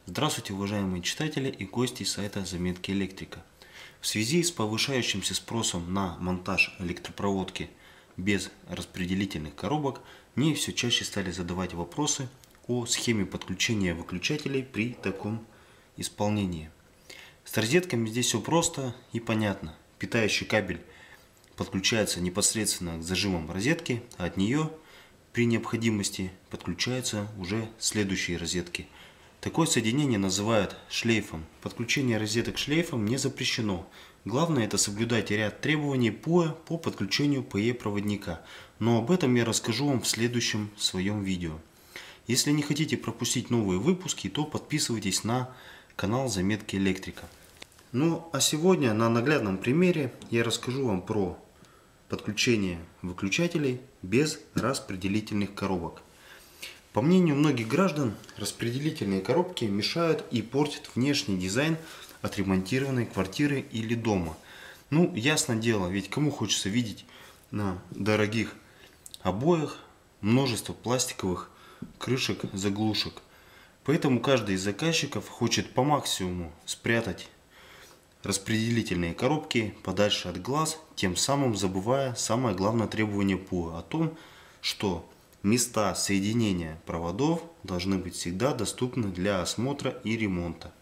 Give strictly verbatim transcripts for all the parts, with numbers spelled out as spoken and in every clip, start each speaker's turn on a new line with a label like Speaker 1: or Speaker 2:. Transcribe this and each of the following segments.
Speaker 1: Здравствуйте, уважаемые читатели и гости сайта Заметки Электрика. В связи с повышающимся спросом на монтаж электропроводки без распределительных коробок, мне все чаще стали задавать вопросы о схеме подключения выключателей при таком исполнении. С розетками здесь все просто и понятно. Питающий кабель подключается непосредственно к зажимам розетки, а от нее при необходимости подключаются уже следующие розетки. Такое соединение называют шлейфом. Подключение розеток шлейфом не запрещено. Главное это соблюдать ряд требований ПОЭ по подключению ПЕ проводника. Но об этом я расскажу вам в следующем своем видео. Если не хотите пропустить новые выпуски, то подписывайтесь на канал Заметки Электрика. Ну а сегодня на наглядном примере я расскажу вам про подключение выключателей без распределительных коробок. По мнению многих граждан, распределительные коробки мешают и портят внешний дизайн отремонтированной квартиры или дома. Ну, ясно дело, ведь кому хочется видеть на дорогих обоях множество пластиковых крышек заглушек. Поэтому каждый из заказчиков хочет по максимуму спрятать распределительные коробки подальше от глаз, тем самым забывая самое главное требование ПОЭ о том, что места соединения проводов должны быть всегда доступны для осмотра и ремонта.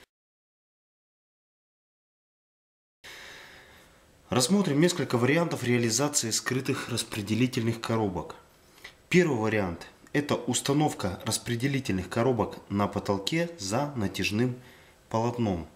Speaker 1: Рассмотрим несколько вариантов реализации скрытых распределительных коробок. Первый вариант – это установка распределительных коробок на потолке за натяжным полотном.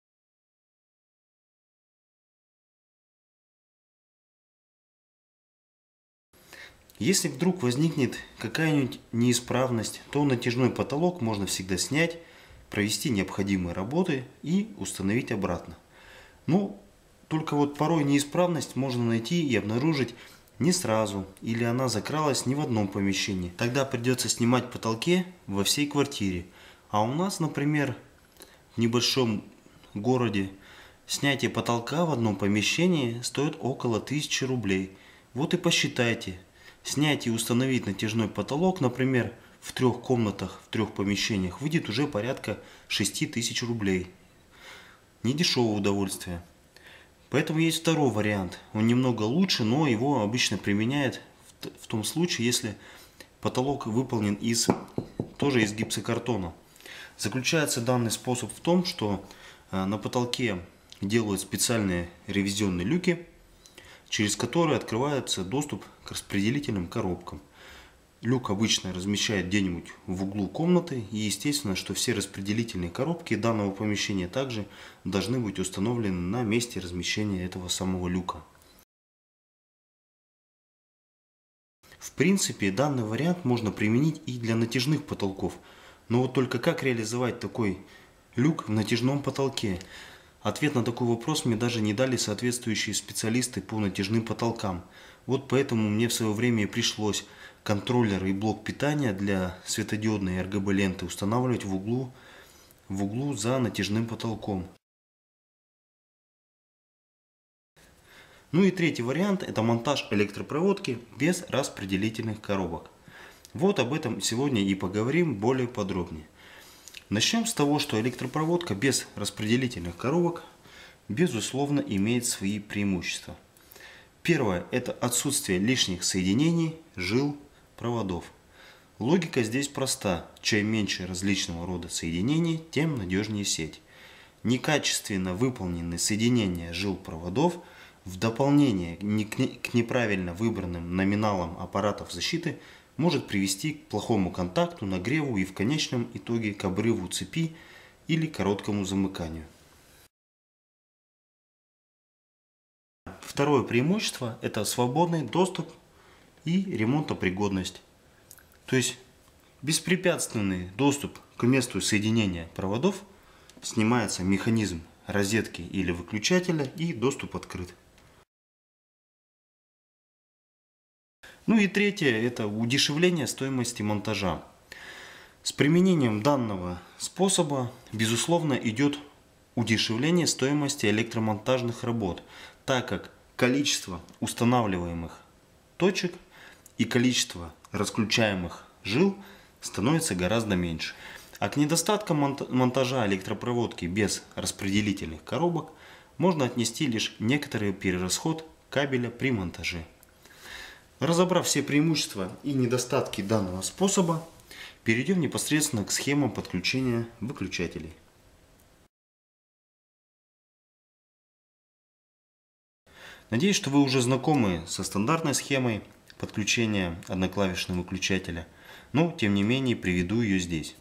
Speaker 1: Если вдруг возникнет какая-нибудь неисправность, то натяжной потолок можно всегда снять, провести необходимые работы и установить обратно. Но только вот порой неисправность можно найти и обнаружить не сразу, или она закралась не в одном помещении. Тогда придется снимать потолки во всей квартире. А у нас, например, в небольшом городе снятие потолка в одном помещении стоит около тысячи рублей. Вот и посчитайте. Снять и установить натяжной потолок, например, в трех комнатах, в трех помещениях, выйдет уже порядка шести тысяч рублей. Недешевое удовольствие. Поэтому есть второй вариант. Он немного лучше, но его обычно применяют в том случае, если потолок выполнен из, тоже из гипсокартона. Заключается данный способ в том, что на потолке делают специальные ревизионные люки, через которые открывается доступ к распределительным коробкам. Люк обычно размещают где-нибудь в углу комнаты, и естественно, что все распределительные коробки данного помещения также должны быть установлены на месте размещения этого самого люка. В принципе, данный вариант можно применить и для натяжных потолков, но вот только как реализовать такой люк в натяжном потолке? Ответ на такой вопрос мне даже не дали соответствующие специалисты по натяжным потолкам. Вот поэтому мне в свое время и пришлось контроллер и блок питания для светодиодной эр гэ бэ ленты устанавливать в углу, в углу за натяжным потолком. Ну и третий вариант – это монтаж электропроводки без распределительных коробок. Вот об этом сегодня и поговорим более подробнее. Начнем с того, что электропроводка без распределительных коробок безусловно имеет свои преимущества. Первое – это отсутствие лишних соединений, жил, проводов. Логика здесь проста. Чем меньше различного рода соединений, тем надежнее сеть. Некачественно выполненные соединения жил проводов в дополнение к неправильно выбранным номиналам аппаратов защиты может привести к плохому контакту, нагреву и в конечном итоге к обрыву цепи или короткому замыканию. Второе преимущество – это свободный доступ и ремонтопригодность. То есть беспрепятственный доступ к месту соединения проводов, снимается механизм розетки или выключателя и доступ открыт. Ну и третье – это удешевление стоимости монтажа. С применением данного способа, безусловно, идет удешевление стоимости электромонтажных работ, так как количество устанавливаемых точек и количество расключаемых жил становится гораздо меньше. А к недостаткам монтажа электропроводки без распределительных коробок можно отнести лишь некоторый перерасход кабеля при монтаже. Разобрав все преимущества и недостатки данного способа, перейдем непосредственно к схемам подключения выключателей. Надеюсь, что вы уже знакомы со стандартной схемой подключения одноклавишного выключателя, но тем не менее приведу ее здесь.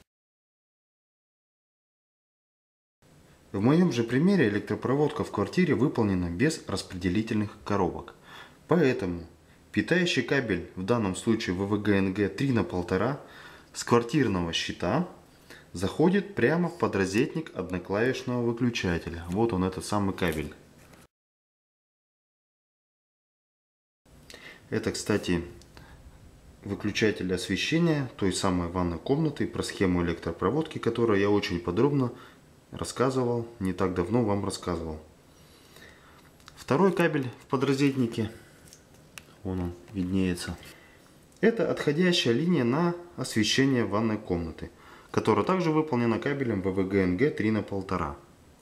Speaker 1: В моем же примере электропроводка в квартире выполнена без распределительных коробок. Поэтому питающий кабель, в данном случае вэ вэ гэ эн гэ три на полтора, с квартирного щита заходит прямо в подрозетник одноклавишного выключателя. Вот он, этот самый кабель. Это, кстати, выключатель освещения той самой ванной комнаты. Про схему электропроводки, которую я очень подробно рассказывал, не так давно вам рассказывал. Второй кабель в подрозетнике, вон он виднеется, это отходящая линия на освещение ванной комнаты, которая также выполнена кабелем вэ вэ гэ эн гэ три на полтора.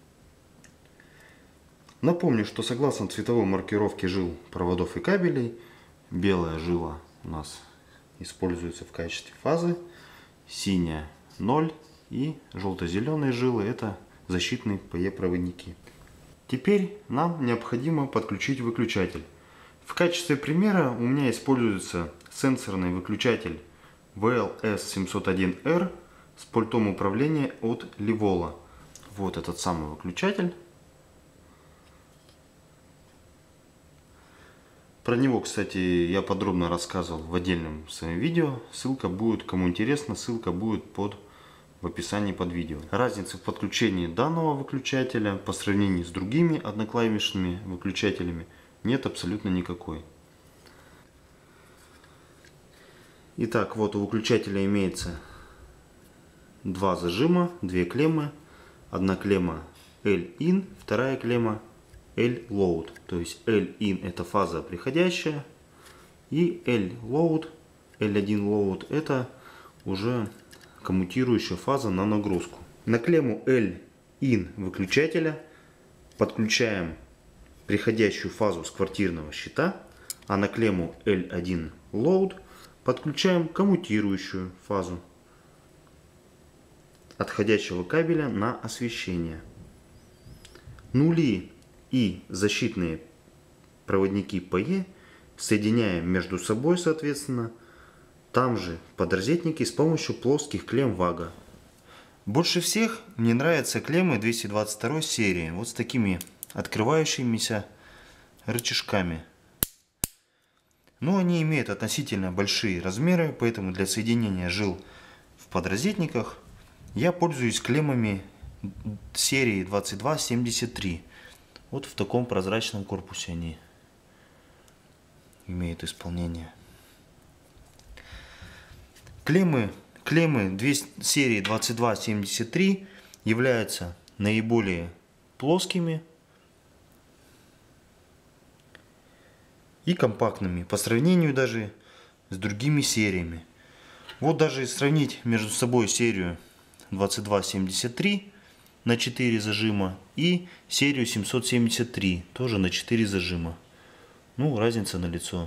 Speaker 1: Напомню, что согласно цветовой маркировке жил, проводов и кабелей, белая жила у нас используется в качестве фазы, синяя ноль и желто-зеленые жилы это защитные пэ е-проводники. Теперь нам необходимо подключить выключатель. В качестве примера у меня используется сенсорный выключатель вэ эл эс семьсот один эр с пультом управления от Livolo. Вот этот самый выключатель. Про него, кстати, я подробно рассказывал в отдельном своем видео. Ссылка будет, кому интересно, ссылка будет под, в описании под видео. Разницы в подключении данного выключателя по сравнению с другими одноклавишными выключателями нет абсолютно никакой. Итак, вот у выключателя имеется два зажима, две клеммы. Одна клемма эл ин, вторая клемма L-Load, то есть L-In это фаза приходящая и L-Load, эл один Load это уже коммутирующая фаза на нагрузку. На клемму L-In выключателя подключаем приходящую фазу с квартирного щита, а на клемму эл один Load подключаем коммутирующую фазу отходящего кабеля на освещение. Нули и защитные проводники пэ е соединяем между собой, соответственно, там же в подрозетнике с помощью плоских клемм вага. Больше всех мне нравятся клеммы двести двадцать второй серии, вот с такими открывающимися рычажками. Но они имеют относительно большие размеры, поэтому для соединения жил в подрозетниках я пользуюсь клеммами серии двадцать два семьдесят три. Вот в таком прозрачном корпусе они имеют исполнение. Клеммы, клеммы серии двадцать два семьдесят три являются наиболее плоскими и компактными по сравнению даже с другими сериями. Вот даже сравнить между собой серию двадцать два семьдесят три на четыре зажима и серию семьсот семьдесят три тоже на четыре зажима. Ну, разница налицо.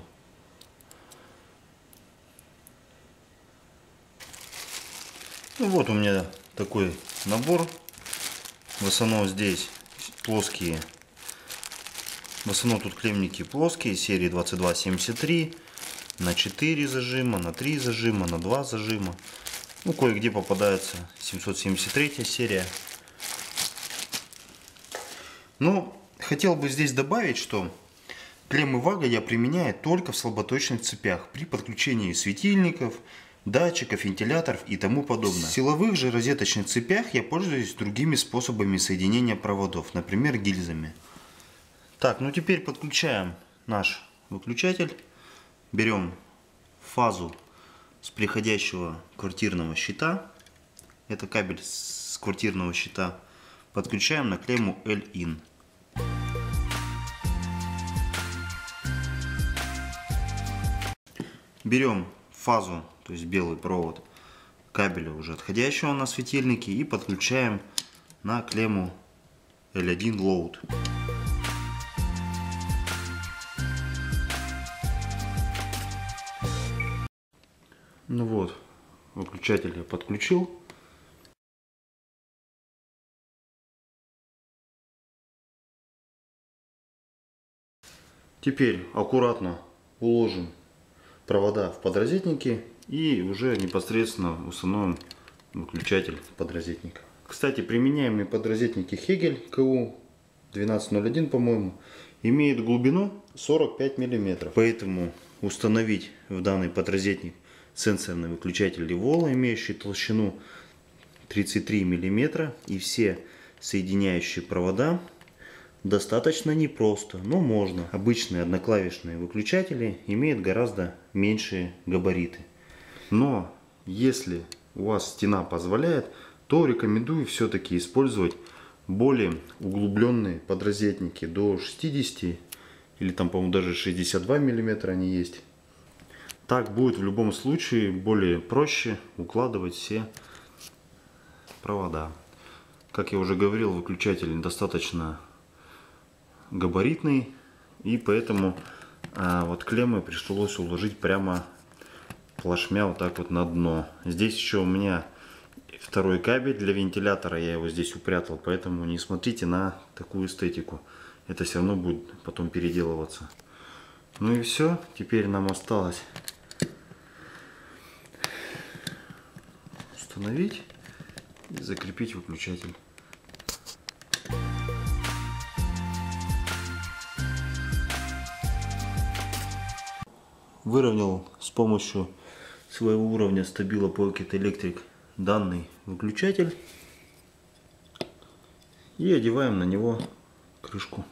Speaker 1: Ну вот у меня такой набор. В основном здесь плоские. В основном тут клеммники плоские серии двадцать два семьдесят три на четыре зажима, на три зажима, на два зажима. Ну, кое-где попадается семьсот семьдесят третья серия. Но хотел бы здесь добавить, что клеммы вага я применяю только в слаботочных цепях при подключении светильников, датчиков, вентиляторов и тому подобное. В силовых же розеточных цепях я пользуюсь другими способами соединения проводов, например, гильзами. Так, ну теперь подключаем наш выключатель. Берем фазу с приходящего квартирного щита. Это кабель с квартирного щита. Подключаем на клемму L-In. Берем фазу, то есть белый провод, кабеля уже отходящего на светильнике и подключаем на клемму эл один Load. Ну вот, выключатель я подключил. Теперь аккуратно уложим провода в подрозетники и уже непосредственно установим выключатель подрозетника. Кстати, применяемые подрозетники Hegel КУ двенадцать ноль один, по-моему, имеют глубину сорок пять миллиметров. Поэтому установить в данный подрозетник сенсорный выключатель Livolo, имеющий толщину тридцать три миллиметра, и все соединяющие провода достаточно непросто, но можно. Обычные одноклавишные выключатели имеют гораздо меньшие габариты. Но если у вас стена позволяет, то рекомендую все-таки использовать более углубленные подрозетники до шестидесяти или там, по-моему, даже шестьдесят два миллиметра они есть. Так будет в любом случае более проще укладывать все провода. Как я уже говорил, выключатель достаточно габаритный, и поэтому а, вот клеммы пришлось уложить прямо плашмя вот так вот на дно. Здесь еще у меня второй кабель для вентилятора, я его здесь упрятал, поэтому не смотрите на такую эстетику, это все равно будет потом переделываться. Ну и все, теперь нам осталось установить и закрепить выключатель. Выровнял с помощью своего уровня Stabilo Pocket Electric данный выключатель и одеваем на него крышку.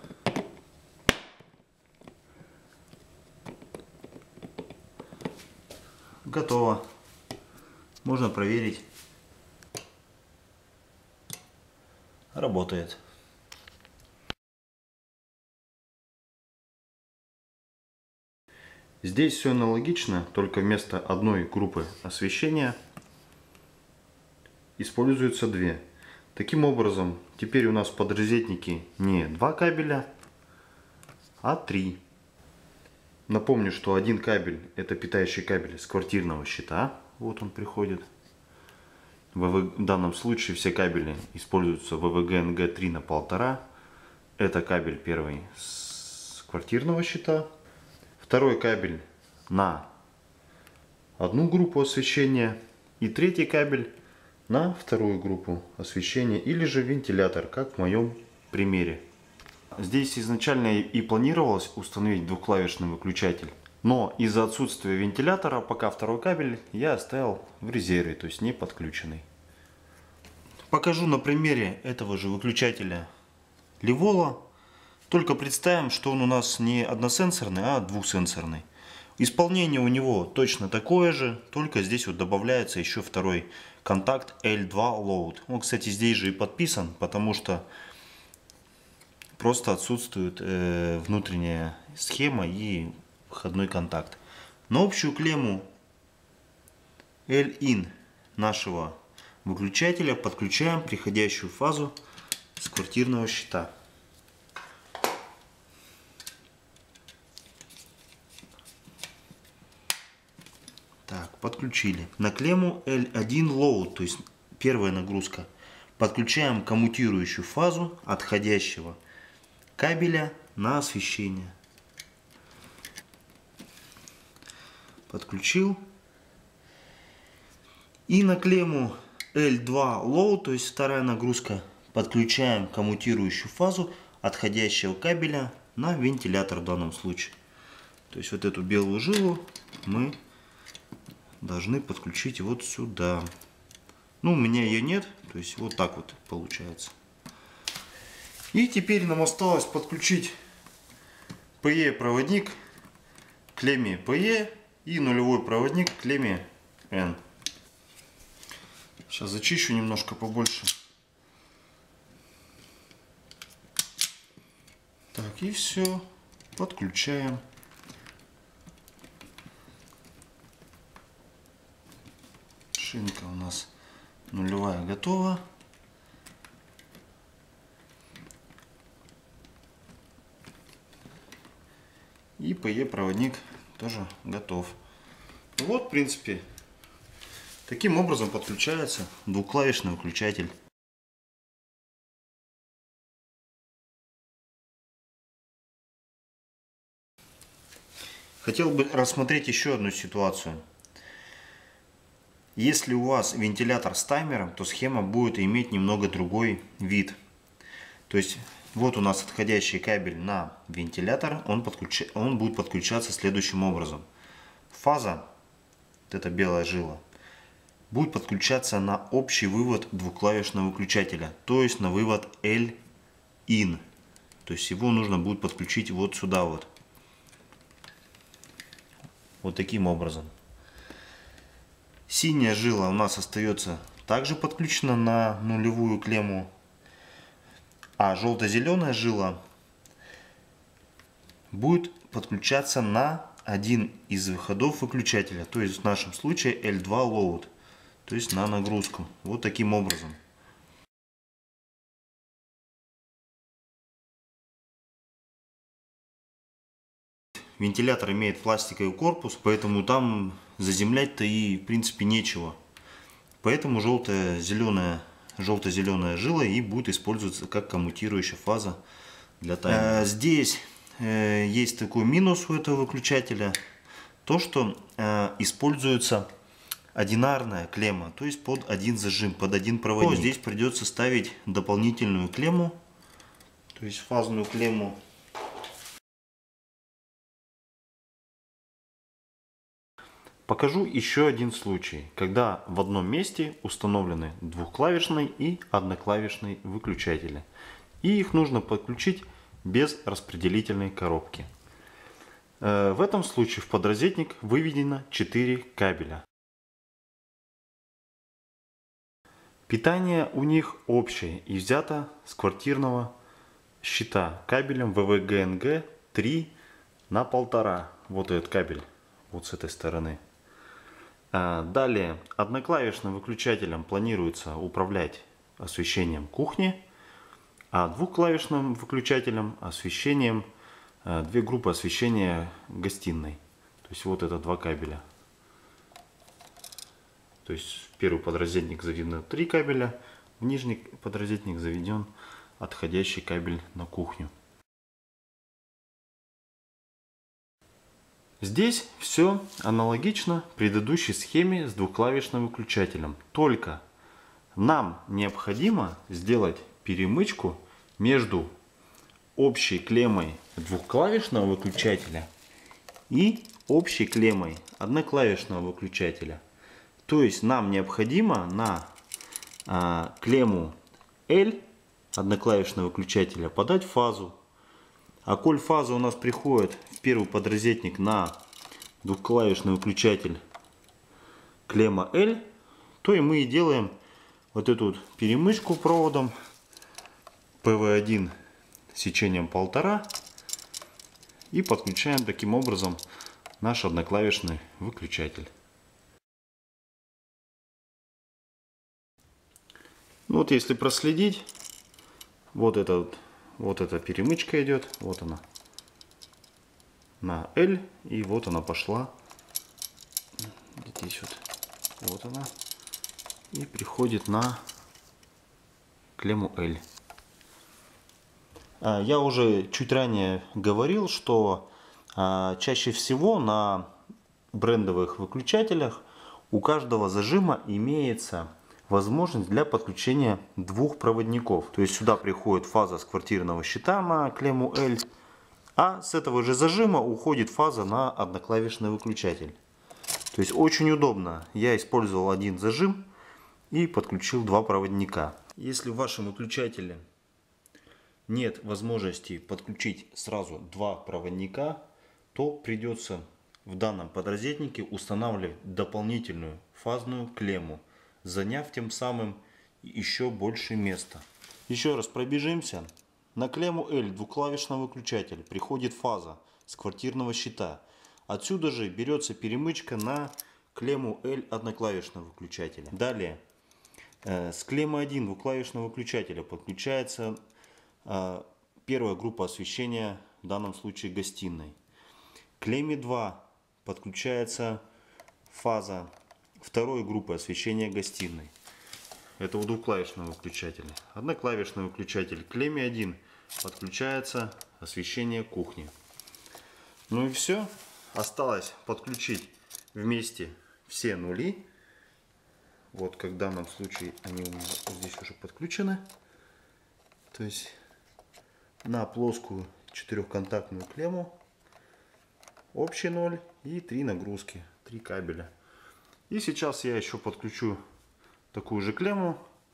Speaker 1: Готово. Можно проверить. Работает. Здесь все аналогично, только вместо одной группы освещения используются две. Таким образом, теперь у нас в подрозетнике не два кабеля, а три. Напомню, что один кабель — это питающий кабель с квартирного щита. Вот он приходит. В данном случае все кабели используются вэ вэ гэ эн гэ три на полтора. Это кабель первый с квартирного щита. Второй кабель на одну группу освещения. И третий кабель на вторую группу освещения. Или же вентилятор, как в моем примере. Здесь изначально и планировалось установить двухклавишный выключатель. Но из-за отсутствия вентилятора пока второй кабель я оставил в резерве, то есть не подключенный. Покажу на примере этого же выключателя Livolo. Только представим, что он у нас не односенсорный, а двухсенсорный. Исполнение у него точно такое же, только здесь вот добавляется еще второй контакт эл два Load. Он, кстати, здесь же и подписан, потому что просто отсутствует э, внутренняя схема и входной контакт. На общую клемму эл ин нашего выключателя подключаем приходящую фазу с квартирного щита. Так, подключили. На клемму эл один Load, то есть первая нагрузка, подключаем коммутирующую фазу отходящего кабеля на освещение. Подключил. И на клемму эл два Load, то есть вторая нагрузка, подключаем коммутирующую фазу отходящего кабеля на вентилятор в данном случае. То есть вот эту белую жилу мы должны подключить вот сюда. Ну, у меня ее нет, то есть вот так вот получается. И теперь нам осталось подключить пэ е проводник к клемме пэ е и нулевой проводник к клемме N. Сейчас зачищу немножко побольше. Так, и все. Подключаем. Шинка у нас нулевая готова. И пэ е проводник тоже готов. Вот, в принципе, таким образом подключается двухклавишный выключатель. Хотел бы рассмотреть еще одну ситуацию. Если у вас вентилятор с таймером, то схема будет иметь немного другой вид. То есть вот у нас отходящий кабель на вентилятор, он, подключ... он будет подключаться следующим образом. Фаза, вот эта белая жила, будет подключаться на общий вывод двухклавишного выключателя, то есть на вывод эл ин. То есть его нужно будет подключить вот сюда вот. Вот таким образом. Синяя жила у нас остается также подключена на нулевую клемму, а желто-зеленая жила будет подключаться на один из выходов выключателя, то есть в нашем случае эл два load, то есть на нагрузку. Вот таким образом. Вентилятор имеет пластиковый корпус, поэтому там заземлять-то и в принципе нечего. Поэтому желто-зеленая желто-зеленая жила и будет использоваться как коммутирующая фаза для таймера. Здесь есть такой минус у этого выключателя, то что используется одинарная клемма, то есть под один зажим, под один проводник. Здесь придется ставить дополнительную клемму, то есть фазную клемму. Покажу еще один случай, когда в одном месте установлены двухклавишный и одноклавишный выключатели. И их нужно подключить без распределительной коробки. В этом случае в подрозетник выведено четыре кабеля. Питание у них общее и взято с квартирного щита кабелем вэ вэ гэ эн гэ три на полтора. Вот этот кабель, вот с этой стороны. Далее одноклавишным выключателем планируется управлять освещением кухни, а двухклавишным выключателем освещением, две группы освещения гостиной. То есть вот это два кабеля. То есть в первый подрозетник заведено три кабеля, в нижний подрозетник заведен отходящий кабель на кухню. Здесь все аналогично предыдущей схеме с двухклавишным выключателем. Только нам необходимо сделать перемычку между общей клеммой двухклавишного выключателя и общей клеммой одноклавишного выключателя. То есть нам необходимо на а, клемму L одноклавишного выключателя подать фазу. А коль фаза у нас приходит в первый подрозетник на двухклавишный выключатель клемма L, то и мы и делаем вот эту вот перемычку проводом пэ вэ один сечением полтора и подключаем таким образом наш одноклавишный выключатель. Ну вот если проследить, вот это вот, вот эта перемычка идет, вот она на L, и вот она пошла здесь вот, вот она, и приходит на клемму L. Я уже чуть ранее говорил, что чаще всего на брендовых выключателях у каждого зажима имеется возможность для подключения двух проводников. То есть сюда приходит фаза с квартирного щита на клемму L, а с этого же зажима уходит фаза на одноклавишный выключатель. То есть очень удобно. Я использовал один зажим и подключил два проводника. Если в вашем выключателе нет возможности подключить сразу два проводника, то придется в данном подрозетнике устанавливать дополнительную фазную клемму, заняв тем самым еще больше места. Еще раз пробежимся. На клемму L двухклавишного выключателя приходит фаза с квартирного щита. Отсюда же берется перемычка на клемму L одноклавишного выключателя. Далее с клеммы один двуклавишного выключателя подключается первая группа освещения, в данном случае гостиной. К клемме два подключается фаза второй группы освещения гостиной. Это у двухклавишного выключателя. Одноклавишный выключатель. К клемме один подключается освещение кухни. Ну и все. Осталось подключить вместе все нули. Вот как в данном случае они у меня здесь уже подключены. То есть на плоскую четырехконтактную клемму общий ноль и три нагрузки, три кабеля. И сейчас я еще подключу такую же клемму,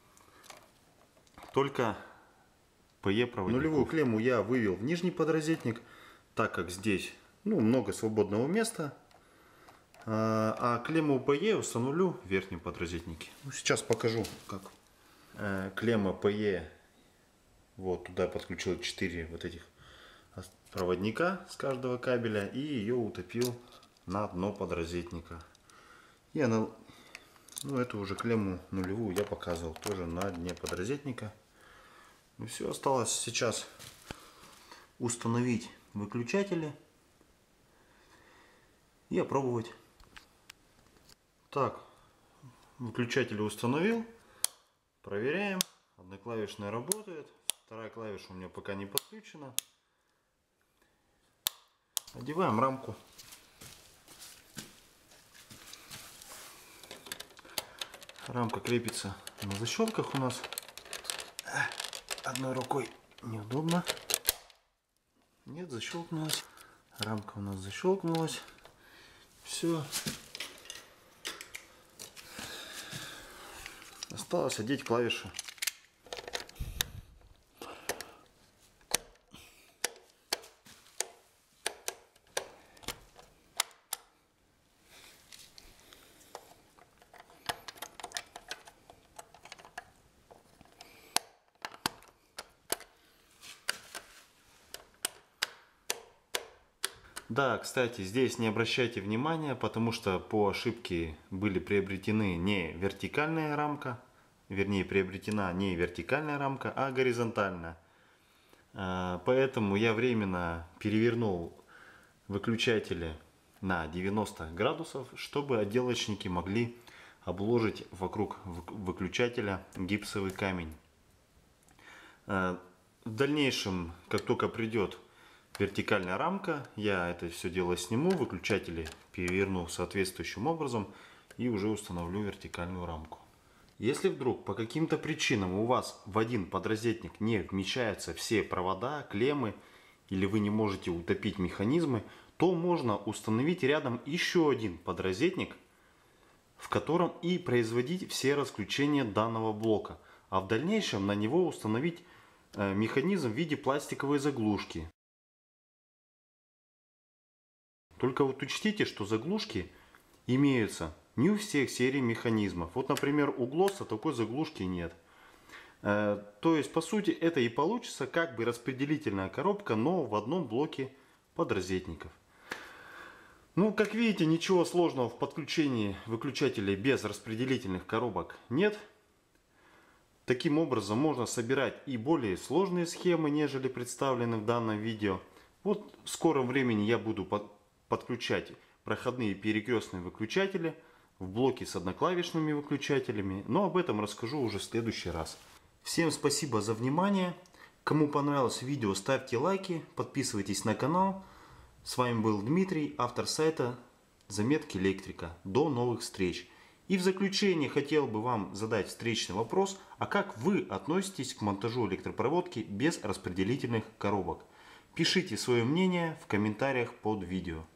Speaker 1: только пэ е проводников. Нулевую клемму я вывел в нижний подрозетник, так как здесь ну, много свободного места. А клемму пэ е установлю в верхнем подрозетнике. Ну, сейчас покажу, как клемма пэ е. Вот туда подключил четыре вот этих проводника с каждого кабеля и ее утопил на дно подрозетника. И она, ну эту уже клемму нулевую я показывал тоже на дне подрозетника. Ну все, осталось сейчас установить выключатели и опробовать. Так, выключатели установил, проверяем. Одноклавишная работает, вторая клавиша у меня пока не подключена. Одеваем рамку. Рамка крепится на защелках у нас. Одной рукой неудобно. Нет, защелкнулась. Рамка у нас защелкнулась. Все. Осталось одеть клавиши. Да, кстати, здесь не обращайте внимания, потому что по ошибке были приобретены не вертикальная рамка, вернее приобретена не вертикальная рамка, а горизонтальная. Поэтому я временно перевернул выключатели на девяносто градусов, чтобы отделочники могли обложить вокруг выключателя гипсовый камень. В дальнейшем, как только придет вертикальная рамка, я это все дело сниму, выключатели переверну соответствующим образом и уже установлю вертикальную рамку. Если вдруг по каким-то причинам у вас в один подрозетник не вмещаются все провода, клеммы, или вы не можете утопить механизмы, то можно установить рядом еще один подрозетник, в котором и производить все расключения данного блока, а в дальнейшем на него установить механизм в виде пластиковой заглушки. Только вот учтите, что заглушки имеются не у всех серий механизмов. Вот, например, у Глосса такой заглушки нет. Э, то есть, по сути, это и получится как бы распределительная коробка, но в одном блоке подрозетников. Ну, как видите, ничего сложного в подключении выключателей без распределительных коробок нет. Таким образом, можно собирать и более сложные схемы, нежели представлены в данном видео. Вот в скором времени я буду под подключать проходные перекрестные выключатели в блоке с одноклавишными выключателями, но об этом расскажу уже в следующий раз. Всем спасибо за внимание. Кому понравилось видео, ставьте лайки, подписывайтесь на канал. С вами был Дмитрий, автор сайта Заметки Электрика. До новых встреч. И в заключение хотел бы вам задать встречный вопрос, а как вы относитесь к монтажу электропроводки без распределительных коробок? Пишите свое мнение в комментариях под видео.